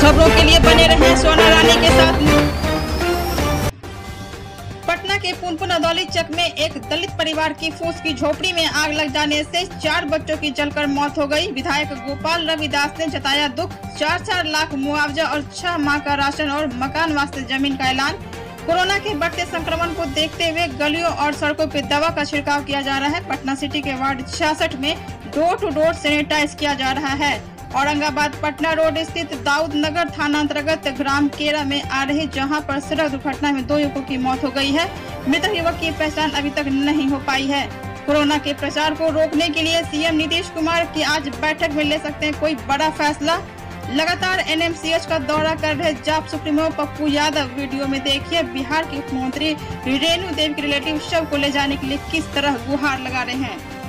खबरों के लिए बने रहें सोना रानी के साथ। पटना के पुनपुन अदौली चक में एक दलित परिवार की फूस की झोपड़ी में आग लग जाने से 4 बच्चों की जलकर मौत हो गई। विधायक गोपाल रविदास ने जताया दुख। 4-4 लाख मुआवजा और 6 माह का राशन और मकान वास्ते जमीन का ऐलान। कोरोना के बढ़ते संक्रमण को देखते हुए गलियों और सड़कों पर दवा का छिड़काव किया जा रहा है। पटना सिटी के वार्ड 66 में डोर टू डोर सैनिटाइज किया जा रहा है। औरंगाबाद पटना रोड स्थित दाऊद नगर थाना अंतर्गत ग्राम केरा में आ रही जहां पर सड़क दुर्घटना में 2 युवकों की मौत हो गई है। मृतक युवक की पहचान अभी तक नहीं हो पाई है। कोरोना के प्रसार को रोकने के लिए सीएम नीतीश कुमार की आज बैठक में ले सकते हैं कोई बड़ा फैसला। लगातार एनएमसीएच का दौरा कर रहे जाप सुप्रीमो पप्पू यादव। वीडियो में देखिए बिहार के मुख्यमंत्री रेणु देवी के रिलेटिव शव को ले जाने के लिए किस तरह गुहार लगा रहे हैं।